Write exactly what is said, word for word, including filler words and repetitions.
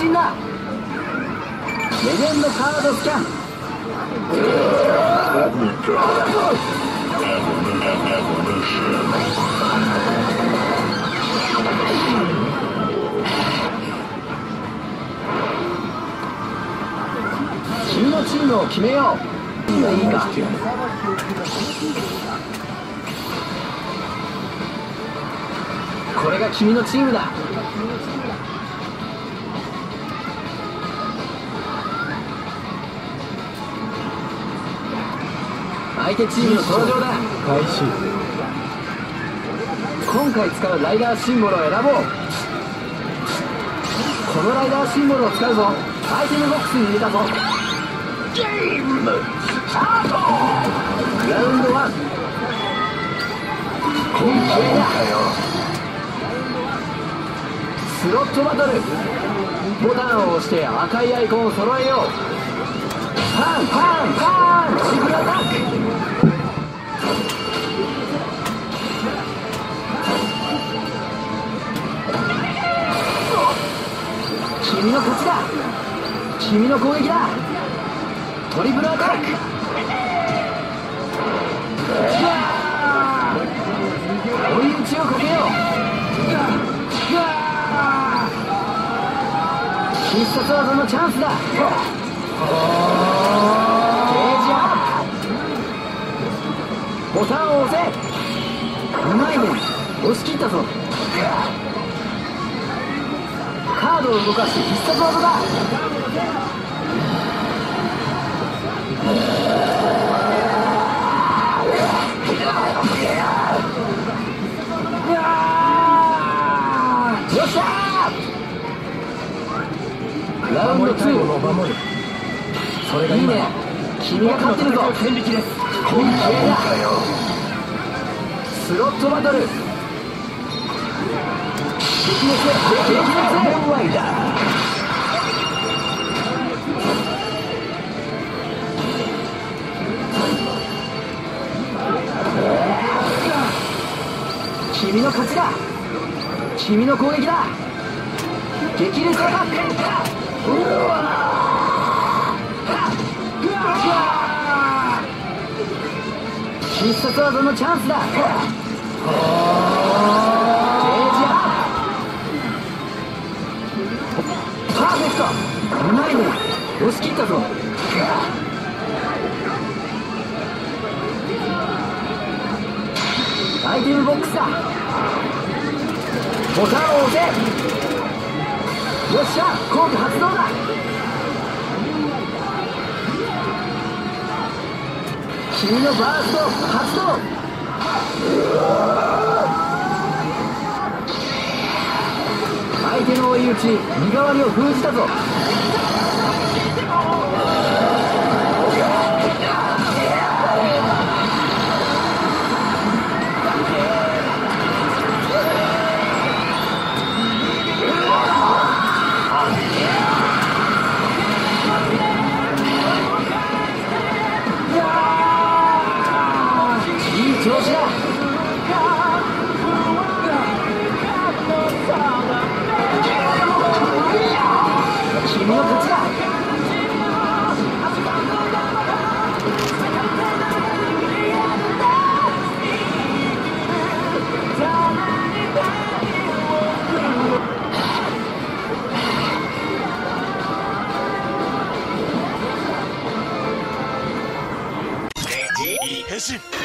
進だ。レジェンドカードスキャン。君のチームを決めよう。いいか。これが君のチームだ。相手チームの登場だ。 開始。 今回使うライダーシンボルを選ぼう。このライダーシンボルを使うぞ。アイテムボックスに入れたぞ。ゲームスタート。ラウンドワン。今回だ。スロットバトル。ボタンを押して赤いアイコンを揃えよう。パンパンパンシグルアタック。君の勝ちだ。君の攻撃だ。トリプルアタック。追い打ちをかけよう。必殺技のチャンスだ。ゲージアップ。ボタンを押せ。うまいね。押し切ったぞ。カードを動かして必殺技だ。よっしゃー。ラウンドツー。それがいいね。君が勝ってるぞ。戦力です。今回だ。スロットバトル。激烈激烈ワイダー。君の勝ちだ。君の攻撃だ。激烈アタック。うわ必殺技のチャンスだ。ゲージアップ。パーフェクト。うまいね。押し切ったぞ。アイテムボックスだ。ボタンを押せ。よっしゃ、効果発動だ。君のバースト発動。相手の追い打ち、身代わりを封じたぞ。調子だ。君の勝ちだ。 変身。